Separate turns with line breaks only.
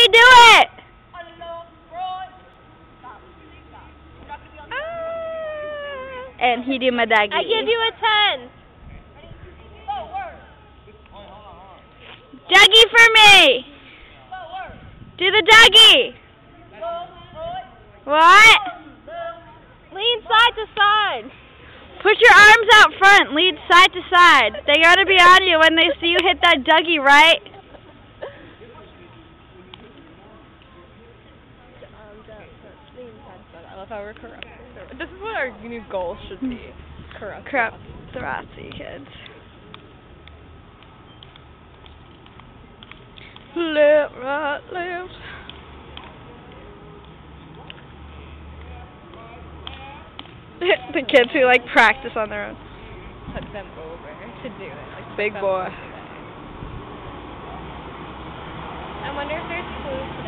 me do it! And he do my doggy.
I give you a 10.
Dougie for me! Do the Dougie! What?
Lean side to side.
Put your arms out front, lead side to side. They gotta be on you when they see you hit that Dougie, right?
I love how we're corrupt. This is what our new goal should be. Corrupt.
Corrupt the Rossi kids. Left, right, left. The kids who like practice on their own.
Took them over to do it. Like,
Big boy.
I wonder if there's clues.